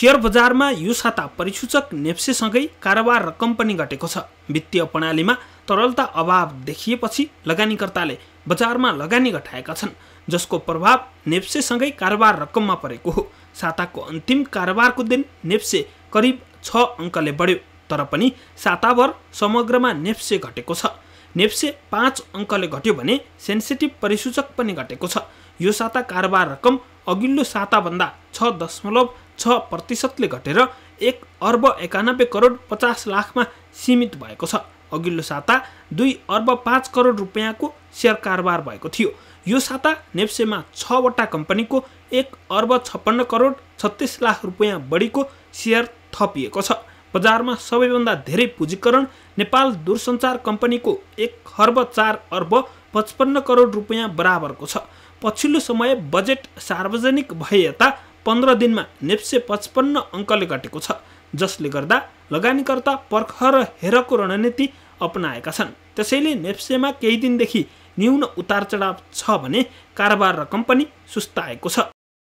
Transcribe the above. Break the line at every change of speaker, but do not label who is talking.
Share बजारमा यो साता परिसूचक नेप्सेसँगै कारोबार रकम पनि घटेको छ। वित्तीय प्रणालीमा तरलता अभाव देखिएपछि लगानीकर्ताले बजारमा लगानी घटाएका छन्, जसको प्रभाव नेप्सेसँगै कारोबार रकममा परेको हो। साताको अन्तिम कारोबारको दिन नेप्से करिब 6 अङ्कले बढ्यो, तर पनि साताभर समग्रमा नेप्से घटेको छ। नेप्से 5 अङ्कले घट्यो भने सेन्सिटिभ परिसूचक पनि घटेको छ। यो साता कारोबार रकम अघिल्लो साताभन्दा 6.6% घटेर 1,91,50,00,000 सीमित भएको छ। अघिल्लो साता 2,05,00,00,000 रुपियाँको सेयर कारोबार भएको थियो। यो साता नेप्सेमा 6 वटा कम्पनीको 1,56,36,00,000 रुपियाँ बढीको सेयर थपिएको छ। बजारमा सबैभन्दा धेरै पुँजीकरण नेपाल दूरसञ्चार कम्पनीको 1,04,55,00,00,000 रुपियाँ बराबरको छ। पछिल्लो समय बजेट सार्वजनिक भए यता 15 दिनमा नेप्से 55 अङ्कले घटेको छ, जसले गर्दा लगानीकर्ता पर्ख र हेरको रणनीति अपनाएका छन्। त्यसैले नेप्सेमा केही दिनदेखि न्यून उतार चढाव छ भने कारोबार रकम पनि सुस्ताएको छ।